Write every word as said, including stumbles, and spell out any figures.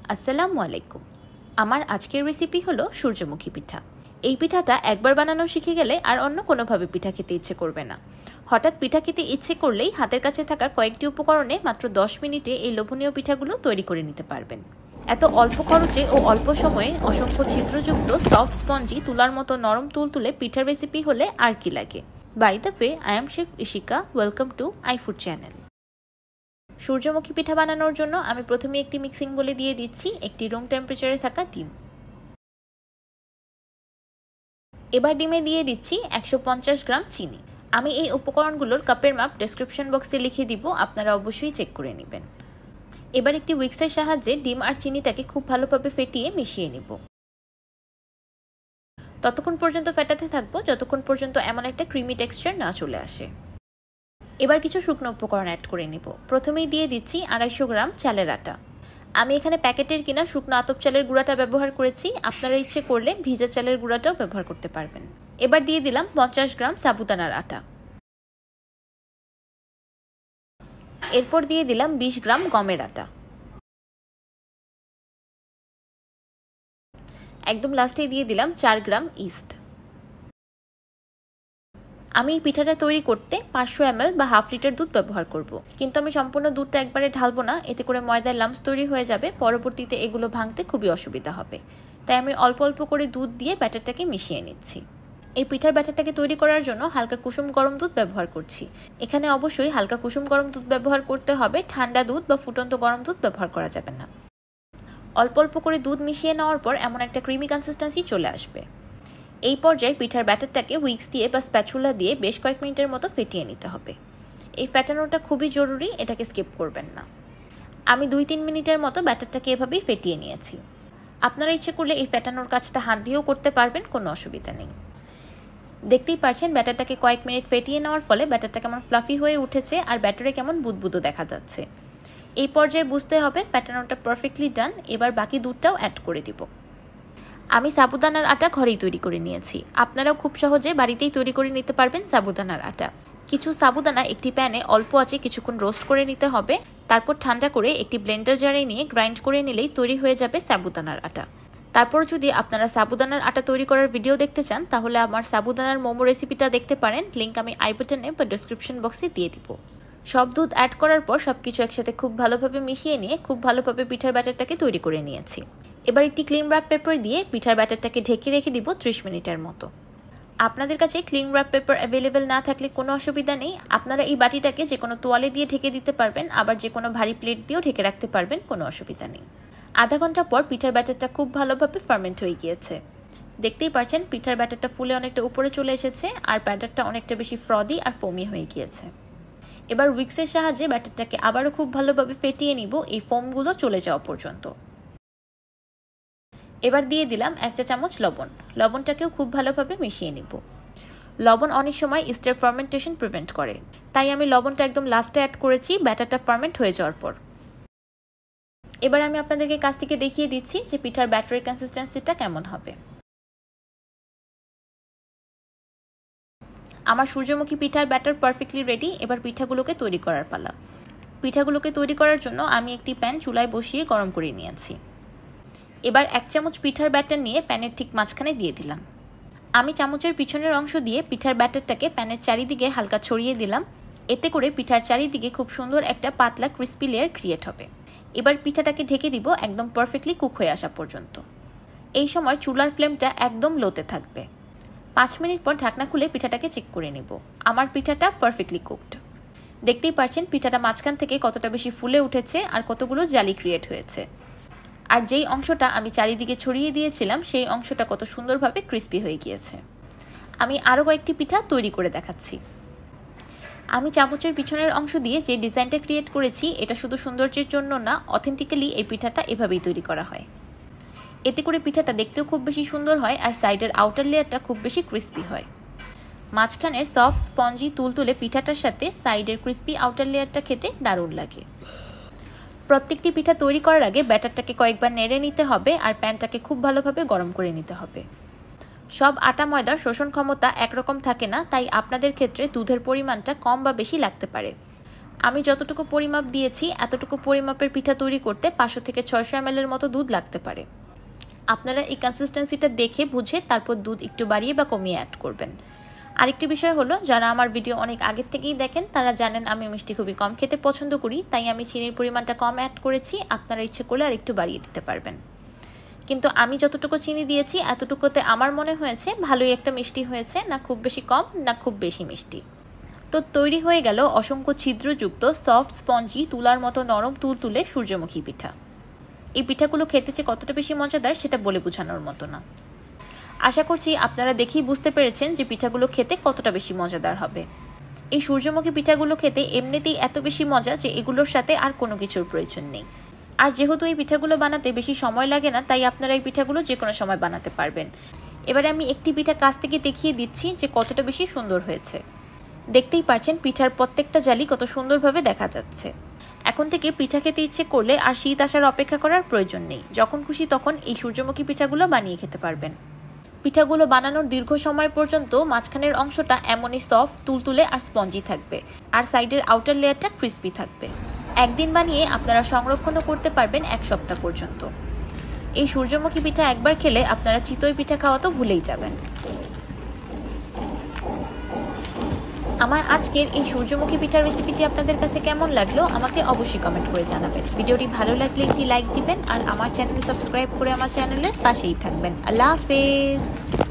আসসালামু আলাইকুম। আমার আজকের রেসিপি হলো সূর্যমুখী পিঠা। এই পিঠাটা একবার বানানো শিখে গেলে আর অন্য কোনোভাবে পিঠা খেতে ইচ্ছে করবে না। হঠাৎ পিঠা খেতে ইচ্ছে করলেই হাতের কাছে থাকা কয়েকটি উপকরণে মাত্র দশ মিনিটে এই লোভনীয় পিঠাগুলো তৈরি করে নিতে পারবেন। এত অল্প খরচে ও অল্প সময়ে অসংখ্য ছিদ্রযুক্ত সফট স্পঞ্জি তুলার মতো নরম তুলতুলে পিঠার রেসিপি হলে আর কি লাগে। By the way, I am chef Ishika. Welcome to iFood channel. সূর্যমুখী পিঠা বানানোর জন্য আমি প্রথমে একটি মিক্সিং বলে দিয়ে দিচ্ছি একটি রুম টেম্পারেচারে থাকা ডিম। এবার ডিমে দিয়ে দিচ্ছি একশো পঞ্চাশ গ্রাম চিনি। আমি এই উপকরণগুলোর কাপের মাপ ডেসক্রিপশন বক্সে লিখে দিব, আপনারা অবশ্যই চেক করে নেবেন। এবার একটি উইক্সের সাহায্যে ডিম আর চিনিটাকে খুব ভালোভাবে ফেটিয়ে মিশিয়ে নিব। ততক্ষণ পর্যন্ত ফেটাতে থাকবো যতক্ষণ পর্যন্ত এমন একটা ক্রিমি টেক্সচার না চলে আসে। এবার কিছু শুকনো উপকরণ অ্যাড করে নিব। প্রথমেই দিয়ে দিচ্ছি আড়াইশো গ্রাম চালের আটা। আমি এখানে প্যাকেটের কিনা শুকনো আতপ চালের গুঁড়াটা ব্যবহার করেছি, আপনারা ইচ্ছে করলে ভিজা চালের গুঁড়াটাও ব্যবহার করতে পারবেন। এবার দিয়ে দিলাম পঞ্চাশ গ্রাম সাবুদানার আটা। এরপর দিয়ে দিলাম বিশ গ্রাম গমের আটা। একদম লাস্টে দিয়ে দিলাম চার গ্রাম ইস্ট। আমি এই পিঠাটা তৈরি করতে পাঁচশো এমএল বা হাফ লিটার দুধ ব্যবহার করব, কিন্তু আমি সম্পূর্ণ দুধটা একবারে ঢালবো না, এতে করে ময়দার লাম্পস তৈরি হয়ে যাবে, পরবর্তীতে এগুলো ভাঙতে খুবই অসুবিধা হবে। তাই আমি অল্প অল্প করে দুধ দিয়ে ব্যাটারটাকে মিশিয়ে নিচ্ছি। এই পিঠার ব্যাটারটাকে তৈরি করার জন্য হালকা কুসুম গরম দুধ ব্যবহার করছি। এখানে অবশ্যই হালকা কুসুম গরম দুধ ব্যবহার করতে হবে, ঠান্ডা দুধ বা ফুটন্ত গরম দুধ ব্যবহার করা যাবে না। অল্প অল্প করে দুধ মিশিয়ে নেওয়ার পর এমন একটা ক্রিমি কনসিস্টেন্সি চলে আসবে। এই পর্যায়ে পিঠার ব্যাটারটাকে হুইক্স দিয়ে বা স্প্যাচুলা দিয়ে বেশ কয়েক মিনিটের মতো ফেটিয়ে নিতে হবে। এই ফেটানোটা খুবই জরুরি, এটাকে স্কিপ করবেন না। আমি দুই তিন মিনিটের মতো ব্যাটারটাকে এভাবেই ফেটিয়ে নিয়েছি। আপনারা ইচ্ছে করলে এই ফেটানোর কাজটা হাত দিয়েও করতে পারবেন, কোনো অসুবিধা নেই। দেখতেই পাচ্ছেন ব্যাটারটাকে কয়েক মিনিট ফেটিয়ে নেওয়ার ফলে ব্যাটারটা কেমন ফ্লাফি হয়ে উঠেছে আর ব্যাটারে কেমন বুদবুদো দেখা যাচ্ছে। এই পর্যায়ে বুঝতে হবে ফেটানোটা পারফেক্টলি ডান। এবার বাকি দুধটাও অ্যাড করে দিব। আমি সাবুদানার আটা ঘরেই তৈরি করে নিয়েছি, আপনারাও খুব সহজে বাড়িতেই তৈরি করে নিতে পারবেন সাবুদানার আটা। কিছু সাবুদানা একটি প্যানে অল্প আঁচে কিছুক্ষণ রোস্ট করে নিতে হবে, তারপর ঠান্ডা করে একটি ব্লেন্ডার জারে নিয়ে গ্রাইন্ড করে নিলেই তৈরি হয়ে যাবে সাবুদানার আটা। তারপর যদি আপনারা সাবুদানার আটা তৈরি করার ভিডিও দেখতে চান তাহলে আমার সাবুদানার মোমো রেসিপিটা দেখতে পারেন, লিঙ্ক আমি আই বাটনে বা ডেসক্রিপশন বক্সে দিয়ে দিব। সব দুধ অ্যাড করার পর সব কিছু একসাথে খুব ভালোভাবে মিশিয়ে নিয়ে খুব ভালোভাবে পিঠার ব্যাটারটাকে তৈরি করে নিয়েছি। এবার একটি ক্লিন র্যাপ পেপার দিয়ে পিঠার ব্যাটারটাকে ঢেকে রেখে দিব ত্রিশ মিনিটের মতো। আপনাদের কাছে ক্লিন র্যাপ পেপার অ্যাভেলেবেল না থাকলে কোনো অসুবিধা নেই, আপনারা এই বাটিটাকে যে কোনো তোয়ালে দিয়ে ঢেকে দিতে পারবেন, আবার যে কোনো ভারী প্লেট দিয়েও ঢেকে রাখতে পারবেন, কোনো অসুবিধা নেই। আধা ঘন্টা পর পিঠার ব্যাটারটা খুব ভালোভাবে ফার্মেন্ট হয়ে গিয়েছে। দেখতেই পাচ্ছেন পিঠার ব্যাটারটা ফুলে অনেকটা উপরে চলে এসেছে আর ব্যাটারটা অনেকটা বেশি ফ্রদি আর ফোমি হয়ে গিয়েছে। এবার উইক্সের সাহায্যে ব্যাটারটাকে আবারও খুব ভালোভাবে ফেটিয়ে নিব এই ফোমগুলো চলে যাওয়া পর্যন্ত। এবার দিয়ে দিলাম এক চা চামচ লবণ। লবণটাকেও খুব ভালোভাবে মিশিয়ে নিব। লবণ অনেক সময় ইস্টের ফার্মেন্টেশন প্রিভেন্ট করে, তাই আমি লবণটা একদম লাস্টে অ্যাড করেছি ব্যাটারটা ফার্মেন্ট হয়ে যাওয়ার পর। এবার আমি আপনাদেরকে কাছ থেকে দেখিয়ে দিচ্ছি যে পিঠার ব্যাটারের কনসিস্টেন্সিটা কেমন হবে। আমার সূর্যমুখী পিঠার ব্যাটার পারফেক্টলি রেডি। এবার পিঠাগুলোকে তৈরি করার পালা। পিঠাগুলোকে তৈরি করার জন্য আমি একটি প্যান চুলায় বসিয়ে গরম করে নিয়েছি। এবার এক চামচ পিঠার ব্যাটার নিয়ে প্যানের ঠিক মাঝখানে দিয়ে দিলাম। আমি চামচের পিছনের অংশ দিয়ে পিঠার ব্যাটারটাকে প্যানের চারিদিকে হালকা ছড়িয়ে দিলাম, এতে করে পিঠার চারিদিকে খুব সুন্দর একটা পাতলা ক্রিস্পি লেয়ার ক্রিয়েট হবে। এবার পিঠাটাকে ঢেকে দিব একদম পারফেক্টলি কুক হয়ে আসা পর্যন্ত। এই সময় চুলার ফ্লেমটা একদম লোতে থাকবে। পাঁচ মিনিট পর ঢাকনা খুলে পিঠাটাকে চেক করে নেব। আমার পিঠাটা পারফেক্টলি কুকড। দেখতেই পাচ্ছেন পিঠাটা মাঝখান থেকে কতটা বেশি ফুলে উঠেছে আর কতগুলো জালি ক্রিয়েট হয়েছে। আর যেই অংশটা আমি চারিদিকে ছড়িয়ে দিয়েছিলাম সেই অংশটা কত সুন্দরভাবে ক্রিস্পি হয়ে গিয়েছে। আমি আরও কয়েকটি পিঠা তৈরি করে দেখাচ্ছি। আমি চামচের পিছনের অংশ দিয়ে যে ডিজাইনটা ক্রিয়েট করেছি এটা শুধু সৌন্দর্যের জন্য না, অথেন্টিক্যালি এই পিঠাটা এভাবেই তৈরি করা হয়। এতে করে পিঠাটা দেখতেও খুব বেশি সুন্দর হয় আর সাইডের আউটার লেয়ারটা খুব বেশি ক্রিস্পি হয়। মাঝখানের সফট স্পঞ্জি তুলতুলে পিঠাটার সাথে সাইডের ক্রিস্পি আউটার লেয়ারটা খেতে দারুণ লাগে। প্রত্যেকটি পিঠা তৈরি করার আগে ব্যাটারটাকে কয়েকবার নেড়ে নিতে হবে আর প্যানটাকে খুব ভালোভাবে গরম করে নিতে হবে। সব আটা ময়দার শোষণ ক্ষমতা একরকম থাকে না, তাই আপনাদের ক্ষেত্রে দুধের পরিমাণটা কম বা বেশি লাগতে পারে। আমি যতটুকু পরিমাপ দিয়েছি এতটুকু পরিমাপের পিঠা তৈরি করতে পাঁচশো থেকে ছয়শো এম এল-এর মতো দুধ লাগতে পারে। আপনারা এই কনসিস্টেন্সিটা দেখে বুঝে তারপর দুধ একটু বাড়িয়ে বা কমিয়ে অ্যাড করবেন। আরেকটি বিষয় হলো, যারা আমার ভিডিও অনেক আগের থেকেই দেখেন তারা জানেন আমি মিষ্টি খুবই কম খেতে পছন্দ করি, তাই আমি চিনির পরিমাণটা কম অ্যাড করেছি। আপনারা ইচ্ছে করলে আর একটু বাড়িয়ে দিতে পারবেন। কিন্তু আমি যতটুকু চিনি দিয়েছি এতটুকুতে আমার মনে হয়েছে ভালোই একটা মিষ্টি হয়েছে, না খুব বেশি কম না খুব বেশি মিষ্টি। তো তৈরি হয়ে গেল অসংখ্য ছিদ্রযুক্ত সফট স্পঞ্জি তুলার মতো নরম তুলতুলে সূর্যমুখী পিঠা। এই পিঠাগুলো খেতে যে কতটা বেশি মজাদার সেটা বলে বোঝানোর মতো না। আশা করছি আপনারা দেখেই বুঝতে পেরেছেন যে পিঠাগুলো খেতে কতটা বেশি মজাদার হবে। এই সূর্যমুখী পিঠাগুলো খেতে এমনিতেই এত বেশি মজা যে এগুলোর সাথে আর কোনো কিছুর প্রয়োজন নেই। আর যেহেতু এই পিঠাগুলো বানাতে বেশি সময় লাগে না, তাই আপনারা এই পিঠাগুলো যে কোনো সময় বানাতে পারবেন। এবারে আমি একটি পিঠা কাছ থেকে দেখিয়ে দিচ্ছি যে কতটা বেশি সুন্দর হয়েছে। দেখতেই পাচ্ছেন পিঠার প্রত্যেকটা জালি কত সুন্দরভাবে দেখা যাচ্ছে। এখন থেকে পিঠা খেতে ইচ্ছে করলে আর শীত আসার অপেক্ষা করার প্রয়োজন নেই। যখন খুশি তখন এই সূর্যমুখী পিঠাগুলো বানিয়ে খেতে পারবেন। পিঠাগুলো বানানোর দীর্ঘ সময় পর্যন্ত মাঝখানের অংশটা এমনই সফট তুলতুলে আর স্পঞ্জি থাকবে, আর সাইডের আউটার লেয়ারটা ক্রিস্পি থাকবে। একদিন বানিয়ে আপনারা সংরক্ষণও করতে পারবেন এক সপ্তাহ পর্যন্ত। এই সূর্যমুখী পিঠা একবার খেলে আপনারা চিতই পিঠা খাওয়া তো ভুলেই যাবেন। আমার আজকের এই সূর্যমুখী পিঠার রেসিপিটি আপনাদের কাছে কেমন লাগলো আমাকে অবশ্যই কমেন্ট করে জানাবেন। ভিডিওটি ভালো লাগলে একটি লাইক দিবেন আর আমার চ্যানেল সাবস্ক্রাইব করে আমার চ্যানেলের পাশেই থাকবেন। আল্লাহ হাফেজ।